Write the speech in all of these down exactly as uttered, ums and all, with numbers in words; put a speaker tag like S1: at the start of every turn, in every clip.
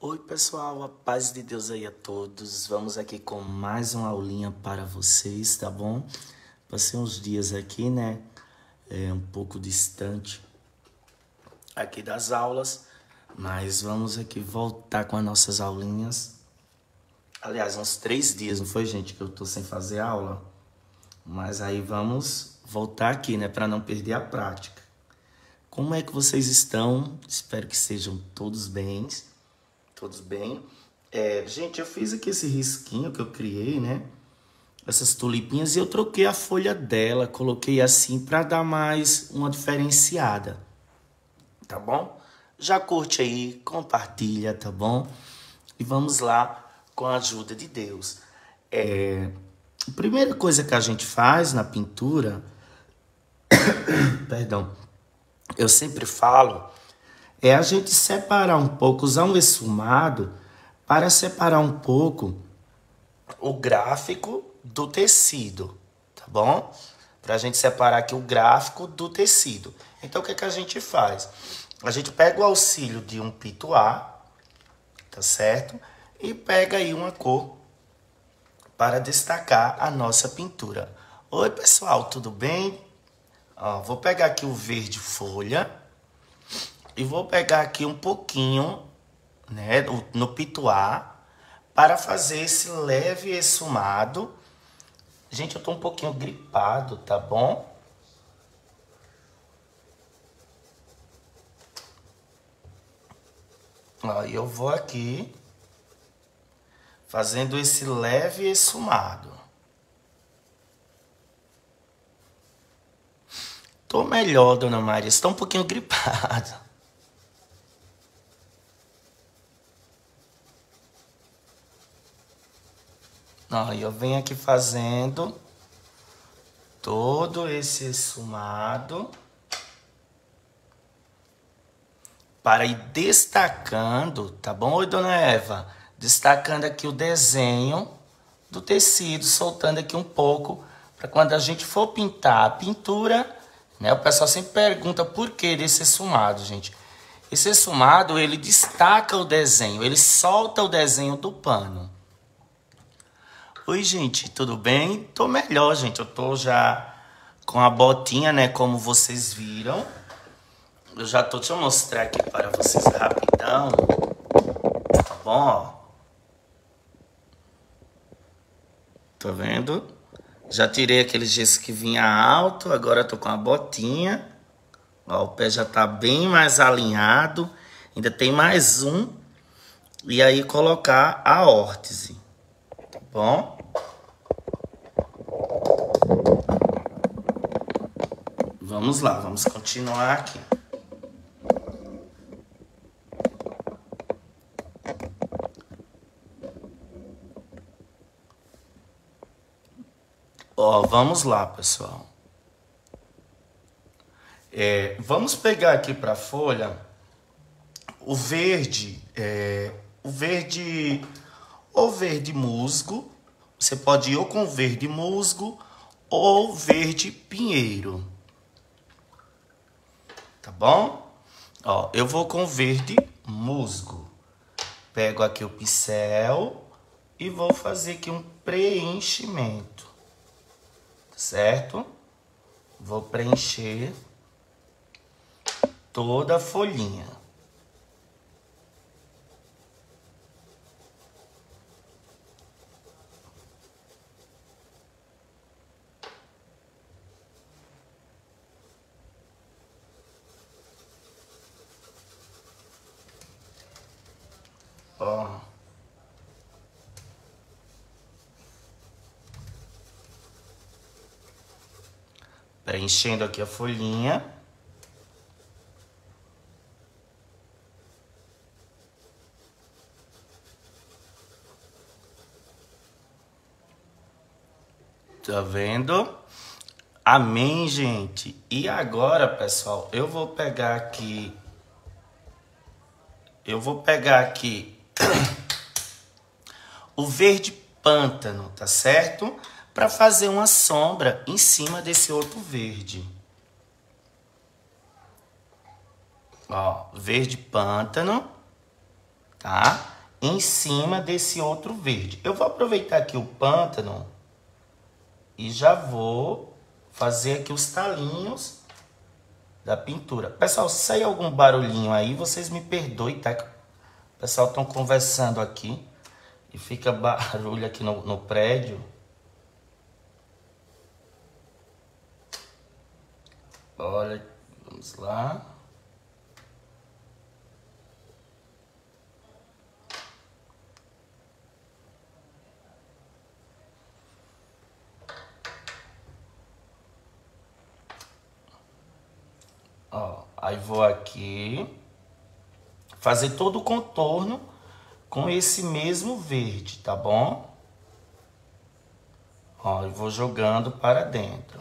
S1: Oi, pessoal, a paz de Deus aí a todos. Vamos aqui com mais uma aulinha para vocês, tá bom? Passei uns dias aqui, né? É um pouco distante aqui das aulas, mas vamos aqui voltar com as nossas aulinhas. Aliás, uns três dias, não foi, gente, que eu tô sem fazer aula? Mas aí vamos voltar aqui, né? Para não perder a prática. Como é que vocês estão? Espero que sejam todos bem. Todos bem? É, gente, eu fiz aqui esse risquinho que eu criei, né? Essas tulipinhas e eu troquei a folha dela, coloquei assim para dar mais uma diferenciada, tá bom? Já curte aí, compartilha, tá bom? E vamos lá com a ajuda de Deus. É, a primeira coisa que a gente faz na pintura, perdão, eu sempre falo, é a gente separar um pouco, usar um esfumado para separar um pouco o gráfico do tecido, tá bom? Para a gente separar aqui o gráfico do tecido. Então, o que é que a gente faz? A gente pega o auxílio de um pituá, tá certo? E pega aí uma cor para destacar a nossa pintura. Oi, pessoal, tudo bem? Ó, vou pegar aqui o verde folha. E vou pegar aqui um pouquinho, né, no pituá, para fazer esse leve esfumado. Gente, eu tô um pouquinho gripado, tá bom? Ó, eu vou aqui fazendo esse leve esfumado. Tô melhor, dona Maria, estou um pouquinho gripado. Ó, eu venho aqui fazendo todo esse esfumado para ir destacando, tá bom? Oi, dona Eva, destacando aqui o desenho do tecido, soltando aqui um pouco, para quando a gente for pintar a pintura, né? O pessoal sempre pergunta por que desse esfumado, gente. Esse esfumado, ele destaca o desenho, ele solta o desenho do pano. Oi, gente, tudo bem? Tô melhor, gente. Eu tô já com a botinha, né? Como vocês viram. Eu já tô... Deixa eu mostrar aqui para vocês rapidão. Tá bom, ó. Tá vendo? Já tirei aquele gesso que vinha alto. Agora eu tô com a botinha. Ó, o pé já tá bem mais alinhado. Ainda tem mais um. E aí colocar a órtese. Tá bom? Vamos lá, vamos continuar aqui. Ó, vamos lá, pessoal. É, vamos pegar aqui para a folha o verde, é, o verde ou verde musgo. Você pode ir ou com verde musgo ou verde pinheiro. Tá bom? Ó, eu vou com verde musgo. Pego aqui o pincel e vou fazer aqui um preenchimento. Certo? Vou preencher toda a folhinha. Ó. Preenchendo aqui a folhinha. Tá vendo? Amém, gente. E agora, pessoal, eu vou pegar aqui... Eu vou pegar aqui o verde pântano, tá certo? Para fazer uma sombra em cima desse outro verde. Ó, verde pântano, tá? em cima desse outro verde. Eu vou aproveitar aqui o pântano e já vou fazer aqui os talinhos da pintura. Pessoal, se sair algum barulhinho aí, vocês me perdoem, tá? O pessoal estão conversando aqui e fica barulho aqui no, no prédio. Olha, vamos lá. Ó, aí vou aqui fazer todo o contorno com esse mesmo verde, tá bom? Ó, eu vou jogando para dentro.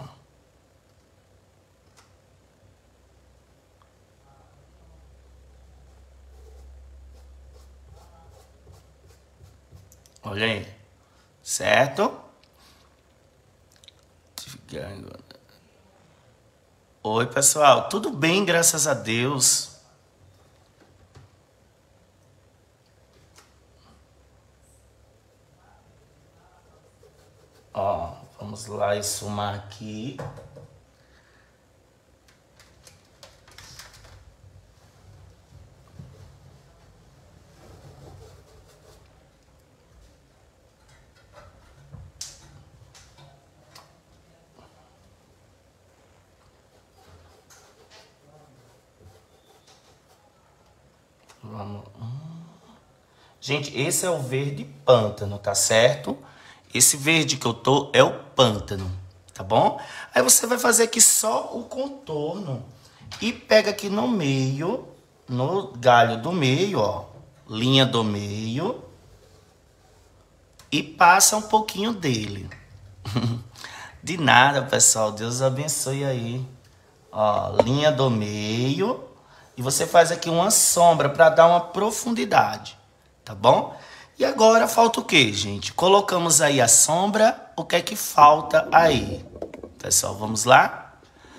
S1: Olha aí, certo? Oi, pessoal, tudo bem, graças a Deus. Ó, vamos lá esfumar aqui. Vamos. Gente, esse é o verde pântano, tá certo? Esse verde que eu tô é o pântano, tá bom? Aí você vai fazer aqui só o contorno e pega aqui no meio, no galho do meio, ó, linha do meio, e passa um pouquinho dele. De nada, pessoal, Deus abençoe aí. Ó, linha do meio, e você faz aqui uma sombra para dar uma profundidade, tá bom? E agora falta o que, gente? Colocamos aí a sombra, o que é que falta aí? Pessoal, vamos lá?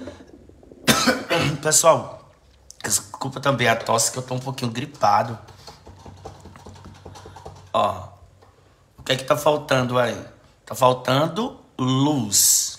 S1: Pessoal, desculpa também a tosse que eu tô um pouquinho gripado. Ó, o que é que tá faltando aí? Tá faltando luz.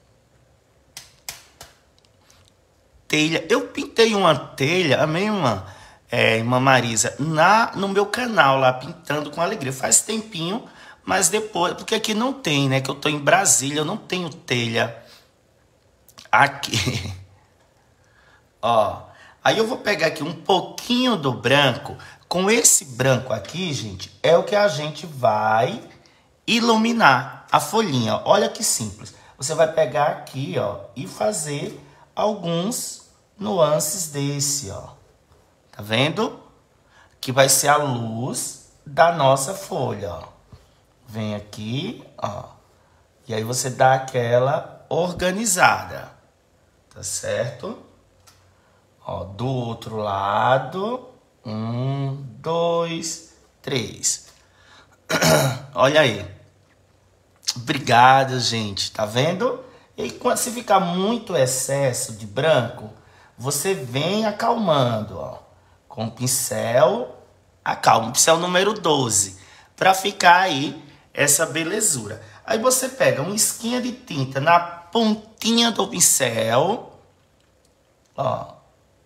S1: Telha. Eu pintei uma telha, a mesma, é, irmã Marisa, na, no meu canal lá, Pintando com Alegria. Faz tempinho, mas depois, porque aqui não tem, né? Que eu tô em Brasília, eu não tenho telha aqui. Ó, aí eu vou pegar aqui um pouquinho do branco. Com esse branco aqui, gente, é o que a gente vai iluminar a folhinha. Olha que simples. Você vai pegar aqui, ó, e fazer alguns nuances desse, ó. Tá vendo? Que vai ser a luz da nossa folha, ó. Vem aqui, ó. E aí você dá aquela organizada. Tá certo? Ó, do outro lado. Um, dois, três. Olha aí. Obrigado, gente. Tá vendo? E aí, quando se ficar muito excesso de branco, você vem acalmando, ó. Com o pincel, acalma. Pincel número doze. Pra ficar aí essa belezura. Aí você pega uma esquinha de tinta na pontinha do pincel, ó.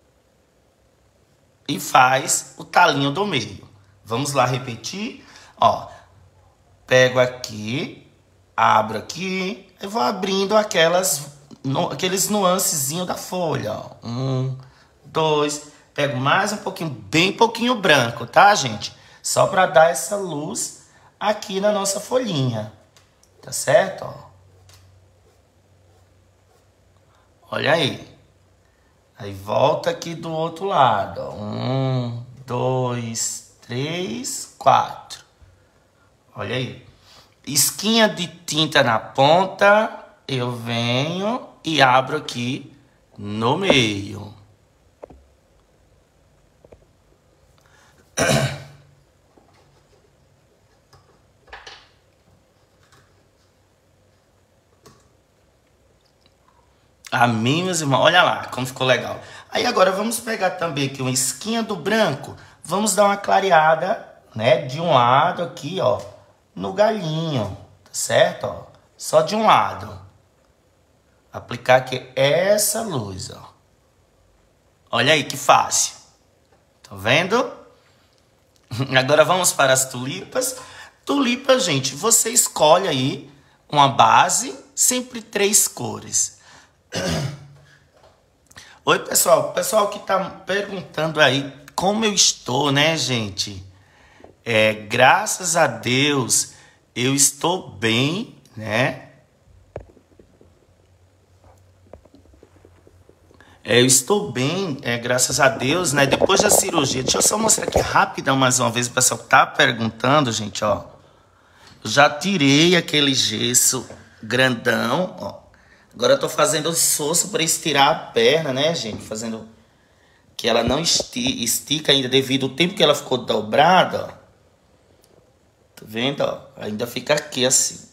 S1: E faz o talinho do meio. Vamos lá repetir? Ó, pego aqui, abro aqui, e vou abrindo aquelas, no, aqueles nuancezinhos da folha. Ó. Um, dois, pego mais um pouquinho, bem pouquinho branco, tá, gente? Só para dar essa luz aqui na nossa folhinha. Tá certo? Ó. Olha aí. Aí volta aqui do outro lado. Ó. Um, dois, três, quatro. Olha aí. Esquinha de tinta na ponta. Eu venho e abro aqui no meio. Amém, meus irmãos? Olha lá como ficou legal. Aí agora vamos pegar também aqui uma esquinha do branco. Vamos dar uma clareada né? De um lado aqui, ó, no galhinho, tá certo? Ó, só de um lado. Aplicar aqui essa luz, ó. Olha aí que fácil. Tá vendo? Agora vamos para as tulipas. Tulipa, gente, você escolhe aí uma base, sempre três cores. Oi, pessoal. Pessoal que tá perguntando aí como eu estou, né, gente? É, graças a Deus, eu estou bem, né? É, eu estou bem, é, graças a Deus, né? Depois da cirurgia, deixa eu só mostrar aqui rapidão mais uma vez, o pessoal tá perguntando, gente, ó. Eu já tirei aquele gesso grandão, ó. Agora eu tô fazendo esforço para estirar a perna, né, gente? Fazendo que ela não esti estica ainda devido ao tempo que ela ficou dobrada, ó. Tá vendo, ó? Ainda fica aqui assim.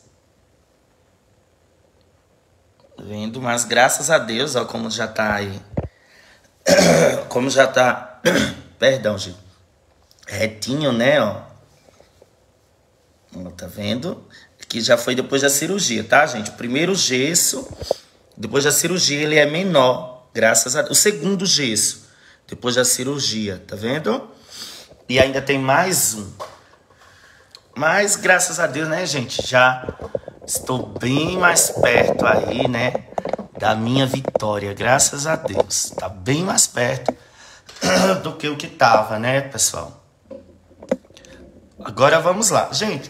S1: Vendo, mas graças a Deus, ó, como já tá aí. Como já tá. Perdão, gente. Retinho, né, ó. Ó, tá vendo? Que já foi depois da cirurgia, tá, gente? O primeiro gesso, depois da cirurgia, ele é menor. Graças a Deus. O segundo gesso, depois da cirurgia, tá vendo? E ainda tem mais um. Mas, graças a Deus, né, gente? Já estou bem mais perto aí, né, da minha vitória, graças a Deus. Tá bem mais perto do que o que tava, né, pessoal? Agora vamos lá. Gente,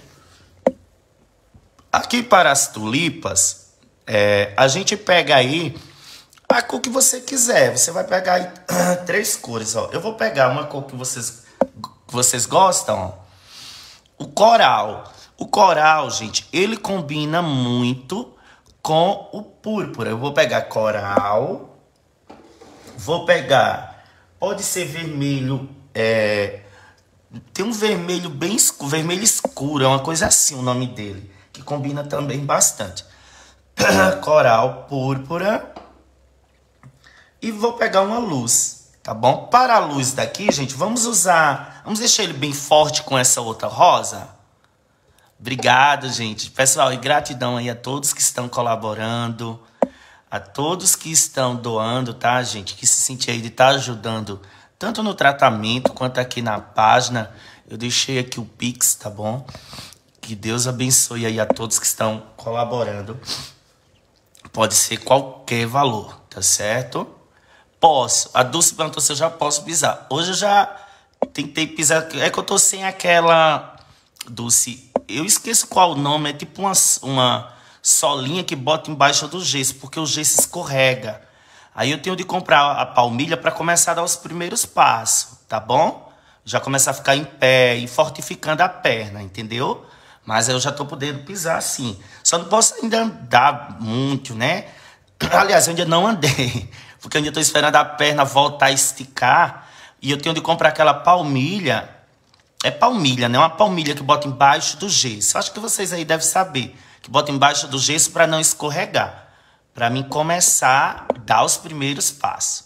S1: aqui para as tulipas, é, a gente pega aí a cor que você quiser. Você vai pegar aí três cores, ó. Eu vou pegar uma cor que vocês, que vocês gostam, ó. O coral. O coral, gente, ele combina muito com o púrpura. Eu vou pegar coral. Vou pegar... Pode ser vermelho... É, tem um vermelho bem escuro. Vermelho escuro. É uma coisa assim o nome dele. Que combina também bastante. Coral, púrpura. E vou pegar uma luz. Tá bom? Para a luz daqui, gente, vamos usar... Vamos deixar ele bem forte com essa outra rosa. Obrigado, gente. Pessoal, e gratidão aí a todos que estão colaborando, a todos que estão doando, tá, gente? Que se sentir aí de estar ajudando, tanto no tratamento quanto aqui na página. Eu deixei aqui o Pix, tá bom? Que Deus abençoe aí a todos que estão colaborando. Pode ser qualquer valor, tá certo? Posso. A Dulce perguntou se eu já posso pisar. Hoje eu já tentei pisar. É que eu tô sem aquela... Dulce, eu esqueço qual o nome. É tipo uma, uma solinha que bota embaixo do gesso, porque o gesso escorrega. Aí eu tenho de comprar a palmilha para começar a dar os primeiros passos, tá bom? Já começar a ficar em pé e fortificando a perna, entendeu? Mas eu já tô podendo pisar sim. Só não posso ainda andar muito, né? Aliás, eu ainda não andei, porque eu ainda tô esperando a perna voltar a esticar. E eu tenho de comprar aquela palmilha. É palmilha, né? Uma palmilha que bota embaixo do gesso. Acho que vocês aí devem saber. Que bota embaixo do gesso para não escorregar. Para mim começar a dar os primeiros passos.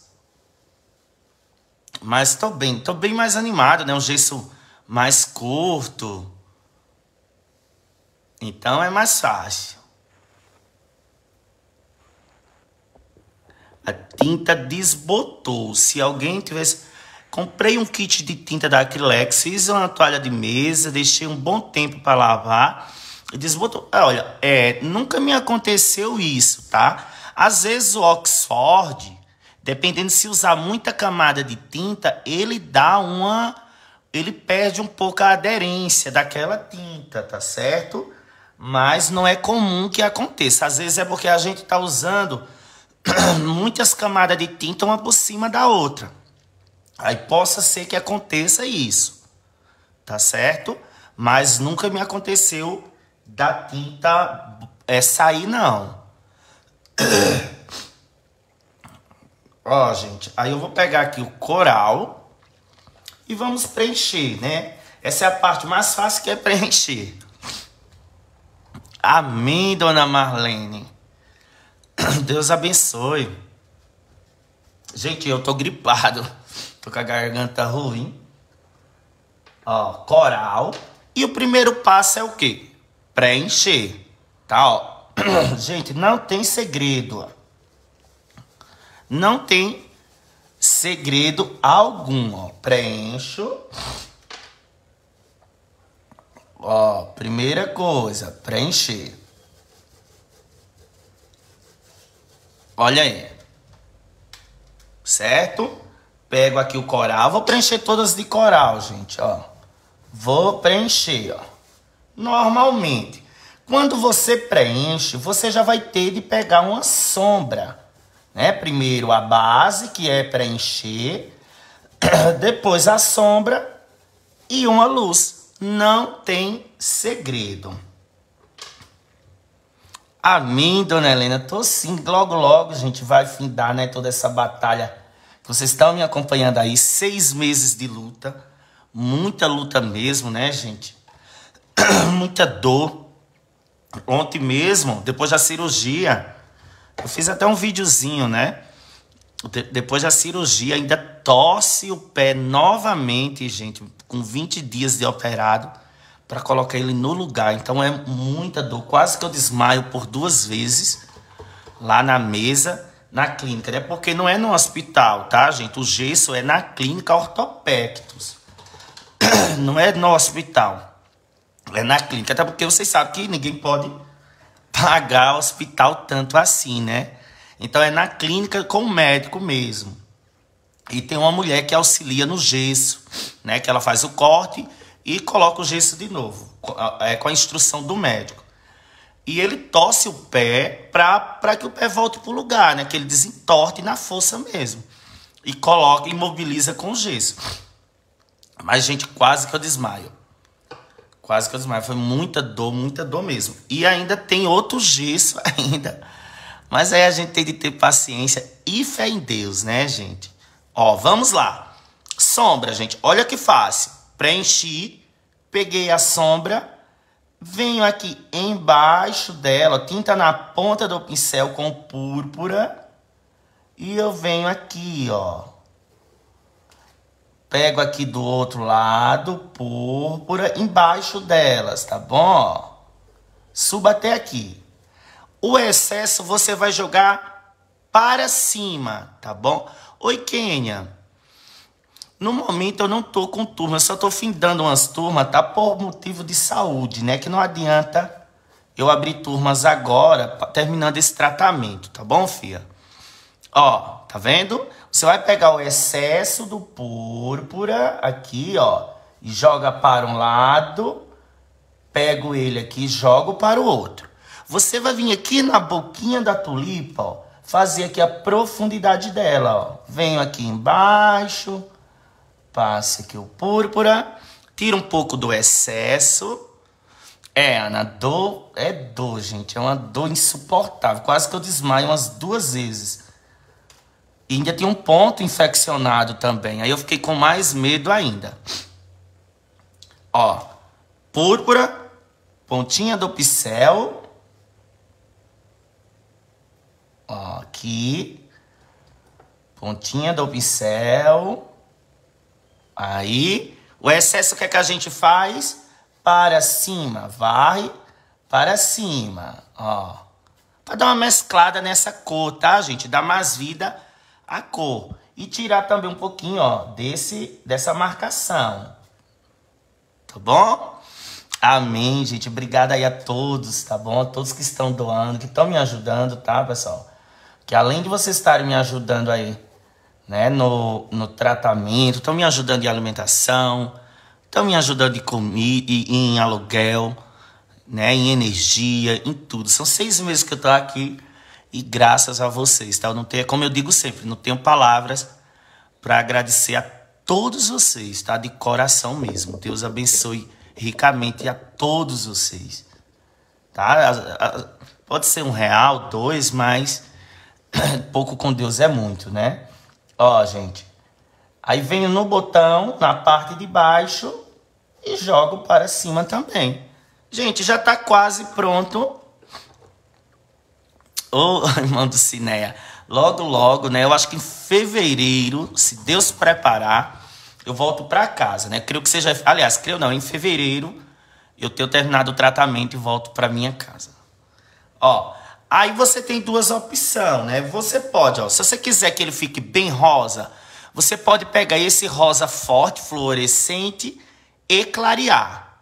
S1: Mas tô bem. Tô bem mais animado, né? Um gesso mais curto. Então é mais fácil. A tinta desbotou. Se alguém tivesse... Comprei um kit de tinta da Acrylex, fiz uma toalha de mesa, deixei um bom tempo para lavar e desbotou. Olha, é, nunca me aconteceu isso, tá? Às vezes o Oxford, dependendo se usar muita camada de tinta, ele dá uma... Ele perde um pouco a aderência daquela tinta, tá certo? Mas não é comum que aconteça. Às vezes é porque a gente tá usando muitas camadas de tinta uma por cima da outra. Aí possa ser que aconteça isso, tá certo? Mas nunca me aconteceu da tinta é, sair, não. Ó, gente, aí eu vou pegar aqui o coral e vamos preencher, né? Essa é a parte mais fácil, que é preencher. Amém, dona Marlene. Deus abençoe. Gente, eu tô gripado. Tô com a garganta ruim. Ó, ó, coral. E o primeiro passo é o quê? Preencher, tá, ó. Gente, não tem segredo, ó. Não tem segredo algum, ó. Preencho. Ó, primeira coisa, preencher. Olha aí. Certo? Pego aqui o coral. Vou preencher todas de coral, gente, ó. Vou preencher, ó. Normalmente, quando você preenche, você já vai ter de pegar uma sombra, né? Primeiro a base, que é preencher. Depois a sombra e uma luz. Não tem segredo. A mim, dona Helena, tô sim. Logo, logo, gente, vai findar, né, toda essa batalha. Vocês estão me acompanhando aí. Seis meses de luta. Muita luta mesmo, né, gente? Muita dor. Ontem mesmo, depois da cirurgia, eu fiz até um videozinho, né? De- depois da cirurgia, ainda torce o pé novamente, gente, com vinte dias de operado, para colocar ele no lugar. Então é muita dor. Quase que eu desmaio por duas vezes lá na mesa, na clínica, né? Porque não é no hospital, tá, gente? O gesso é na clínica Ortopectos. Não é no hospital. É na clínica. Até porque vocês sabem que ninguém pode pagar hospital tanto assim, né? Então é na clínica com o médico mesmo. E tem uma mulher que auxilia no gesso, né? Que ela faz o corte e coloca o gesso de novo. É com a instrução do médico. E ele torce o pé para que o pé volte para o lugar, né? Que ele desentorte na força mesmo. E coloca, imobiliza com o gesso. Mas, gente, quase que eu desmaio. Quase que eu desmaio. Foi muita dor, muita dor mesmo. E ainda tem outro gesso ainda. Mas aí a gente tem de ter paciência e fé em Deus, né, gente? Ó, vamos lá. Sombra, gente. Olha que fácil. Preenchi. Peguei a sombra. Venho aqui embaixo dela. Ó, tinta na ponta do pincel com púrpura. E eu venho aqui, ó. Pego aqui do outro lado, púrpura, embaixo delas, tá bom? Suba até aqui. O excesso você vai jogar para cima, tá bom? Oi, Kênia. No momento eu não tô com turma, eu só tô findando umas turmas, tá? Por motivo de saúde, né? Que não adianta eu abrir turmas agora, terminando esse tratamento, tá bom, filha? Ó, tá vendo? Você vai pegar o excesso do púrpura aqui, ó, e joga para um lado, pego ele aqui e jogo para o outro. Você vai vir aqui na boquinha da tulipa, ó, fazer aqui a profundidade dela, ó. Venho aqui embaixo, passo aqui o púrpura, tira um pouco do excesso. É, Ana, dor é dor, gente, é uma dor insuportável, quase que eu desmaio umas duas vezes. E ainda tinha um ponto infeccionado também. Aí eu fiquei com mais medo ainda. Ó. Púrpura. Pontinha do pincel. Ó, aqui. Pontinha do pincel. Aí. O excesso que é que a gente faz? Para cima. Varre. Para cima. Ó. Pra dar uma mesclada nessa cor, tá, gente? Dá mais vida a cor. E tirar também um pouquinho, ó, desse, dessa marcação. Tá bom? Amém, gente. Obrigado aí a todos, tá bom? A todos que estão doando, que estão me ajudando, tá, pessoal? Que além de vocês estarem me ajudando aí, né, no, no tratamento, estão me ajudando em alimentação, estão me ajudando em comida, em aluguel, né, em energia, em tudo. São seis meses que eu tô aqui. E graças a vocês, tá? Eu não tenho, como eu digo sempre, não tenho palavras para agradecer a todos vocês, tá? De coração mesmo. Deus abençoe ricamente a todos vocês, tá? Pode ser um real, dois, mas pouco com Deus é muito, né? Ó, gente. Aí venho no botão, na parte de baixo e jogo para cima também. Gente, já tá quase pronto. Ô, irmão do Cineia, logo, logo, né? Eu acho que em fevereiro, se Deus preparar, eu volto para casa, né? Creio que seja, aliás, creio não, em fevereiro eu tenho terminado o tratamento e volto para minha casa. Ó, aí você tem duas opções, né? Você pode, ó, se você quiser que ele fique bem rosa, você pode pegar esse rosa forte, fluorescente e clarear.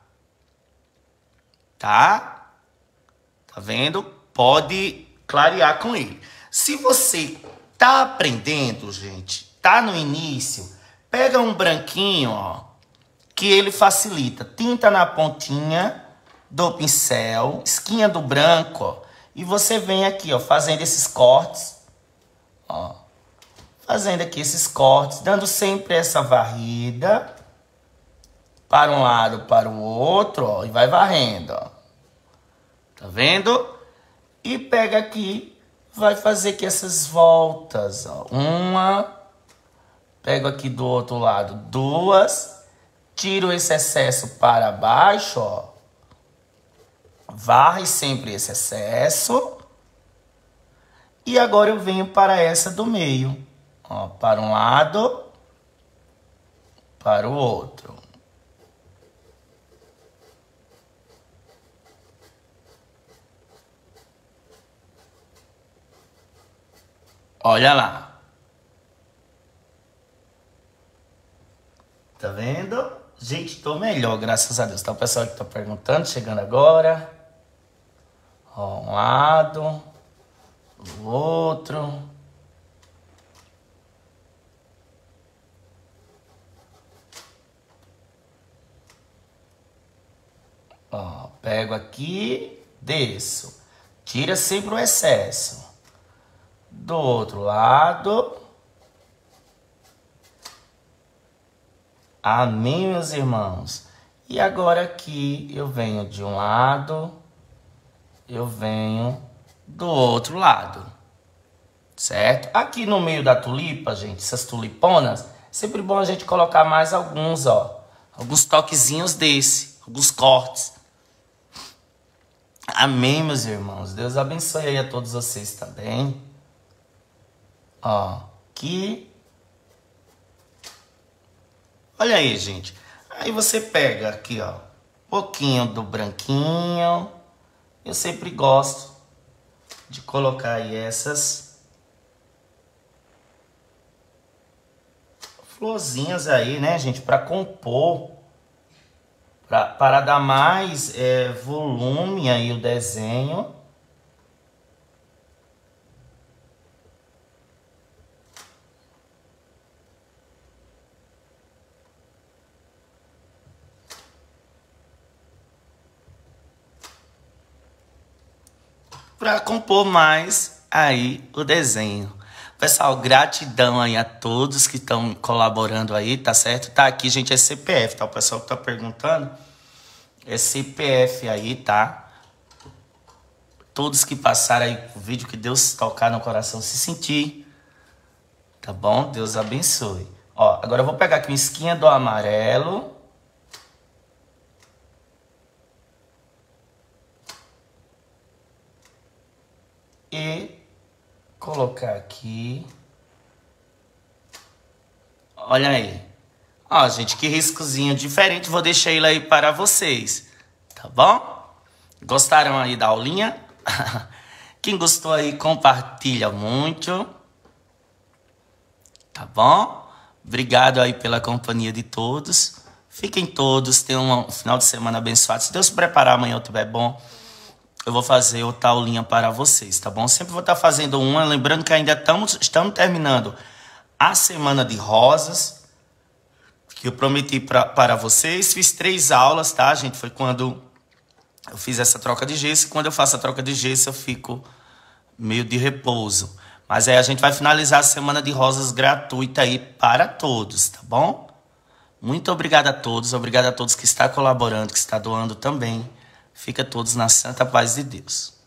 S1: Tá? Tá vendo? Pode clarear com ele. Se você tá aprendendo, gente, tá no início, pega um branquinho, ó, que ele facilita. Tinta na pontinha do pincel, esquinha do branco, ó, e você vem aqui, ó, fazendo esses cortes, ó, fazendo aqui esses cortes, dando sempre essa varrida para um lado, para o outro, ó, e vai varrendo, ó. Tá vendo? E pega aqui, vai fazer aqui essas voltas, ó. Uma, pego aqui do outro lado duas, tiro esse excesso para baixo, ó. Varre sempre esse excesso. E agora eu venho para essa do meio, ó, para um lado, para o outro. Olha lá. Tá vendo? Gente, tô melhor, graças a Deus. Tá o pessoal que tá perguntando, chegando agora. Ó, um lado, o outro. Ó, pego aqui, desço. Tira sempre o excesso. Do outro lado. Amém, meus irmãos? E agora aqui eu venho de um lado, eu venho do outro lado, certo? Aqui no meio da tulipa, gente, essas tuliponas, sempre bom a gente colocar mais alguns, ó, alguns toquezinhos desse, alguns cortes. Amém, meus irmãos? Deus abençoe aí a todos vocês também. Ó, aqui. Olha aí, gente. Aí você pega aqui, ó, um pouquinho do branquinho. Eu sempre gosto de colocar aí essas florzinhas aí, né, gente, para compor, pra, para dar mais é, volume aí o desenho. Para compor mais aí o desenho. Pessoal, gratidão aí a todos que estão colaborando aí, tá certo? Tá aqui, gente, é C P F, tá? O pessoal que tá perguntando, é C P F aí, tá? Todos que passaram aí o vídeo, que Deus tocar no coração, se sentir, tá bom? Deus abençoe. Ó, agora eu vou pegar aqui uma esquinha do amarelo. E colocar aqui. Olha aí. Ó, gente, que riscozinho diferente. Vou deixar ele aí para vocês. Tá bom? Gostaram aí da aulinha? Quem gostou aí, compartilha muito. Tá bom? Obrigado aí pela companhia de todos. Fiquem todos. Tenham um final de semana abençoado. Se Deus se preparar, amanhã eu tiver bom, eu vou fazer outra aulinha para vocês, tá bom? Sempre vou estar fazendo uma, lembrando que ainda estamos, estamos terminando a semana de rosas, que eu prometi pra, para vocês. Fiz três aulas, tá, gente? Foi quando eu fiz essa troca de gesso. E quando eu faço a troca de gesso, eu fico meio de repouso. Mas aí a gente vai finalizar a semana de rosas gratuita aí para todos, tá bom? Muito obrigado a todos, obrigado a todos que estão colaborando, que estão doando também. Fica todos na santa paz de Deus.